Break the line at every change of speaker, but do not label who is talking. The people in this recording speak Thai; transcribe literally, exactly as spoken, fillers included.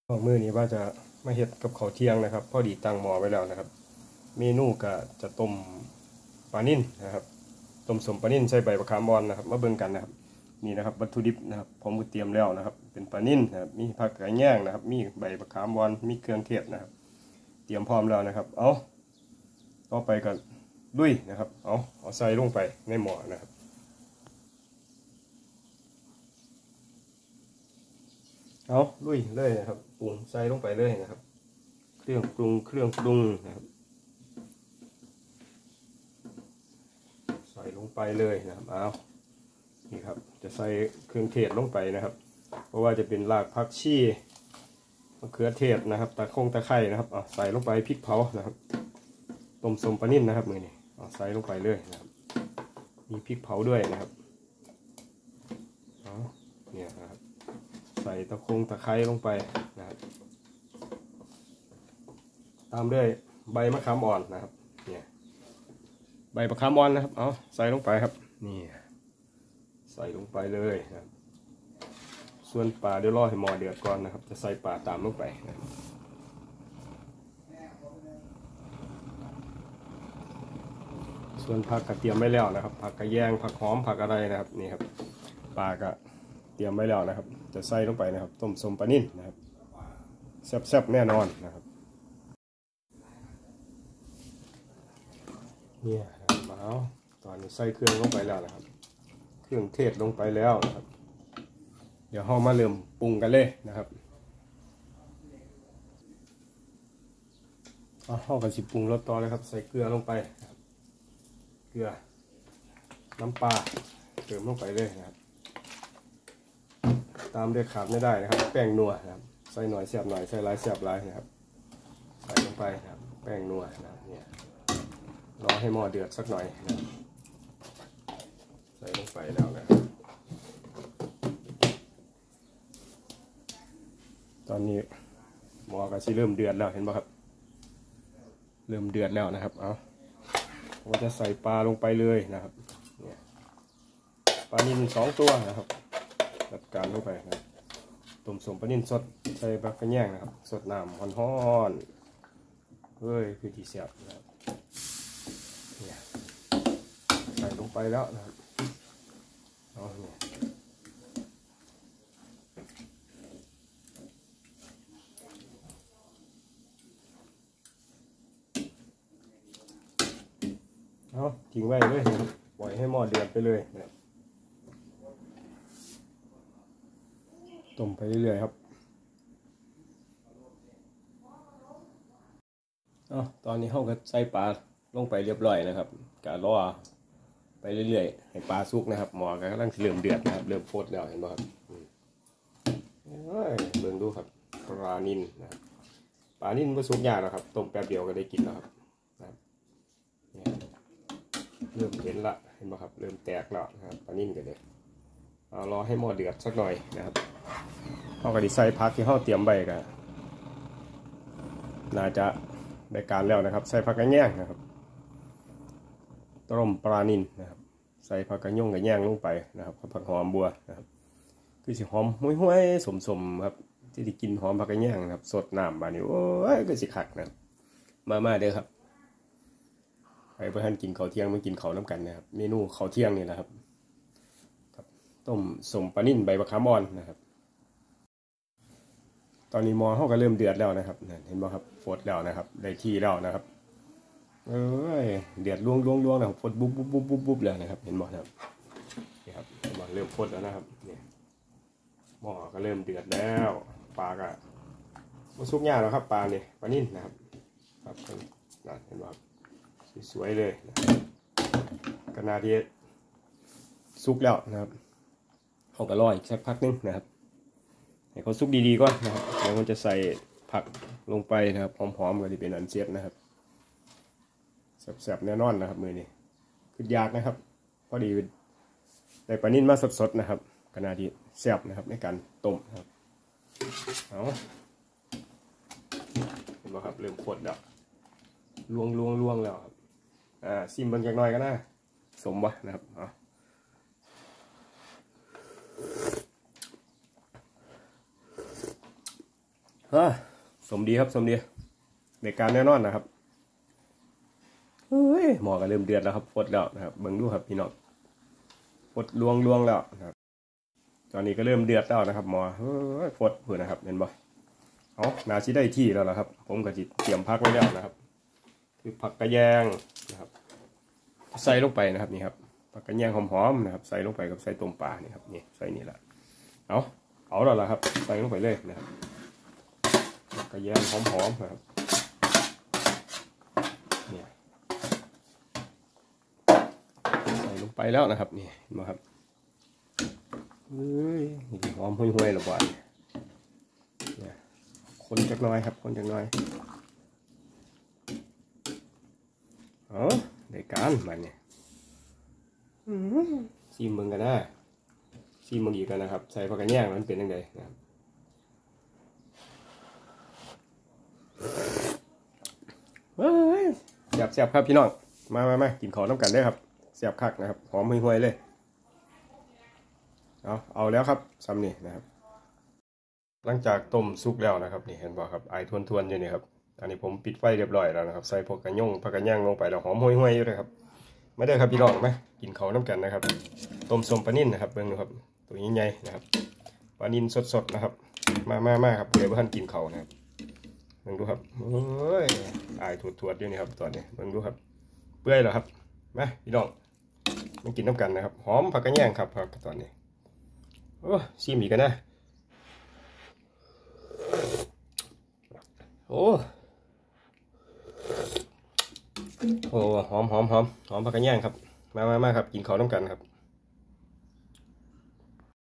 มื้อนี้ว่าจะมาเฮ็ดกับข้าวเที่ยงนะครับพอดีตั้งหม้อไว้แล้วนะครับเมนูก็จะต้มปลานิ่นนะครับต้มสมปลานิ่นใส่ใบมะขามอ่อนนะครับมาเบิ่งกันนะครับนี่นะครับวัตถุดิบนะครับผมก็เตรียมแล้วนะครับเป็นปลานิ่นนะครับมีผักกระแยงนะครับมีใบมะขามอ่อนมีเครื่องเทศนะครับเตรียมพร้อมแล้วนะครับเอาต่อไปก็ลุยนะครับเอาเอาใส่ลงไปในหม้อนะครับเอาลุยเลยนะครับปรุงใส่ลงไปเลยนะครับเครื่องปรุงเครื่องปรุงนะครับใส่ลงไปเลยนะครับเอานี่ครับจะใส่เครื่องเทศลงไปนะครับเพราะว่าจะเป็นรากผักชีมะเขือเทศนะครับตะคงตะไคร้นะครับเอาใส่ลงไปพริกเผานะครับต้มสมปลานิ่นนะครับมือนี่เอาใส่ลงไปเลยนะครับมีพริกเผาด้วยนะครับเอาเนี่ยนะครับใส่ตะคงตะไคร้ลงไปนะครับตามด้วยใบมะขามอ่อนนะครับเนี่ยใบมะขามอ่อนนะครับเอาใส่ลงไปครับนี่ใส่ลงไปเลยนะครับส่วนปลาเดี๋ยวรอให้หม้อเดือดก่อนนะครับจะใส่ปลาตามลงไปนะครับส่วนผักกระเทียมไม่แล้วนะครับผักกระแยงผักหอมผักอะไรนะครับนี่ครับปลาก็เตรียมไว้แล้วนะครับจะใส่ลงไปนะครับต้มสมปลานิ่นนะครับแซ่บๆแน่นอนนะครับเนี่ยมาเอาตอนนี้ใส่เครื่องลงไปแล้วนะครับเครื่องเทศลงไปแล้วนะครับเดี๋ยวเรามาเริ่มปรุงกันเลยนะครับเอาเราก็สิปรุงรสต่อเลยครับใส่เกลือลงไปเกลือน้ำปลาเติมลงไปเลยนะครับตามด้วยขาดไม่ได้นะครับแป้งนัวนะครับใส่หน่อยเสียบหน่อยใส่หลายเสียบหลายนะครับใส่ลงไปนะครับแป้งนัวนะเนี่ยรอให้หม้อเดือดสักหน่อยนะใส่ลงไปแล้วนะตอนนี้หม้อก็สิเริ่มเดือดแล้วเห็นไหมครับเริ่มเดือดแล้วนะครับเอาผมจะใส่ปลาลงไปเลยนะครับเนี่ยปลานิ่มสองตัวนะครับจัดการลงไปนะต้มสมปลานิ่มสดใส่ปลากระแยงนะครับสดน้ำฮ้อนๆเฮ้ยคือที่เสียบนะครับเนี่ยใส่ลงไปแล้วนะครับเอาเนี่ยเอาทิ้งไว้เลยปล่อยให้หม้อเดือดไปเลยนะต้มไปเรื่อยๆครับอ๋อตอนนี้เขาก็ใส่ปลาลงไปเรียบร้อยนะครับกะรอไปเรื่อยๆให้ปลาสุกนะครับหม้อก็กำลังเริ่มเดือดนะครับเริ่มโคตรแล้วเห็นไหมครับเบิ่งดูครับปลานิ่นนะครับปลานิ่นไม่สุกยากนะครับต้มแป๊บเดียวก็ได้กินแล้วครับเริ่มเห็นละเห็นไหมครับเริ่มแตกแล้วนะครับปลานิ่นกันเลยเอารอให้หม้อเดือดสักหน่อยนะครับเขาก็ดิใส่ผักที่เขาเตรียมไว้กันน่าจะได้การแล้วนะครับใส่ผักกระแยงนะครับต้มปลานิ่นนะครับใส่ผักกระยงกระแยงลงไปนะครับผักหอมบัวนะครับคือสิหอมห้วยๆสมๆครับที่ได้กินหอมผักกระแยงนะครับสดน้ำบานี้โอ้ยก็สิคักนะมามาเด้อครับไปเพื่อท่านกินข้าวเที่ยงมากินข้าวน้ำกันนะครับเมนูข้าวเที่ยงนี่แหละครับต้มสมปลานิ่นใบมะขามอ่อนนะครับตอนนี้หม้อเขาก็เริ่มเดือดแล้วนะครับเห็นไหมครับฟดแล้วนะครับได้ที่แล้วนะครับเอ้ยเดือดล่วงล่วงล่วงนะครับฟดบุ๊บบุ๊บบุ๊บบุ๊บบุ๊บเลยนะครับเห็นไหมครับนี่ครับหม้อเริ่มฟดแล้วนะครับเนี่ยหม้อก็เริ่มเดือดแล้วปลาก็มาซุกยากแล้วครับปลาเนี่ยปลานิ่นนะครับครับนั่นเห็นไหมสวยเลยกระนาดีซุกแล้วนะครับเขาก็รออีกสักพักนึงนะครับให้เขาซุกดีๆก่อนนะครับเดี๋ยวมันจะใส่ผักลงไปนะครับหอมๆก็จะเป็นอันเสียบนะครับแซ่บๆแน่นอนนะครับมือนี้คือยากนะครับพอดีได้ปลานิ่นมาสดๆนะครับกระนาดีแซ่บนะครับในการต้มครับเอาเห็นไหมครับเริ่มขดแล้วลวงลวงลวงแล้วครับอ่าซิมบางอย่างน้อยก็น่าสมวะนะครับอ๋อเฮ้สมดีครับสมดีในการแน่นอนนะครับเฮ้ยหมอก็เริ่มเดือดแล้วครับฟดแล้วนะครับเบิ่งดูครับพี่น้องฟดลวงลวงแล้วนะครับตอนนี้ก็เริ่มเดือดแล้วนะครับหมอเฮ้ยฟดเพื่อนะครับเห็นบ่เอานาชิได้ที่แล้วนะครับผมก็จิเตรียมพักไว้แล้วนะครับคือผักกระแยงนะครับใส่ลงไปนะครับนี่ครับผักกระแยงหอมๆนะครับใส่ลงไปกับใส่ต้มปลานี่ครับนี่ใส่นี่แหละเอาเอาแล้วล่ะครับใส่ลงไปเลยนะครับผักกระแยงหอมๆนะครับเนี่ยใส่ลงไปแล้วนะครับนี่มาครับเฮ้ยนี่หอมห่วยๆหรือเปล่าเนี่ยคนจักน้อยครับคนจักน้อยอ๋อได้การมันเนี่ยซีมึงกันนะซีมึงอีกกันนะครับใส่ผักกระแยงมันเป็นยังไงนะครับเฮ้ยแซ่บแซ่บครับพี่น้องมามามากินขอน้ำกันได้ครับแซ่บคักนะครับหอมห่วยๆเลยเอาเอาแล้วครับซ้ำนี่นะครับหลังจากต้มสุกแล้วนะครับนี่เห็นบ่ครับไอทวนๆอยู่นี่ครับอันนี้ผมปิดไฟเรียบร้อยแล้วนะครับใส่ผักกระยงผักกระย่างลงไปแล้วหอมห่วยๆอยู่เลยครับไม่ได้ครับพี่น้องไหมกินเขาน้ำกันนะครับต้มส้มปลานิ่นนะครับเบิ่งดูครับตัวใหญ่ๆนะครับปลานิ่นสดๆนะครับมามามาครับเดี๋ยวท่านกินเขานะครับเบิ่งดูครับโอ้ยไอถวดๆอยู่นี่ครับตอนนี้เบิ่งดูครับเปื่อยแล้วครับมาพี่น้องมากินน้ำกันนะครับหอมผักกระย่างครับครับตอนนี้โอ้ชิมอีกกันนะโอ้โอ้หอมหอมหอมหอมผักกระย่างครับมามามาครับกินข้าวน้ำกันครับ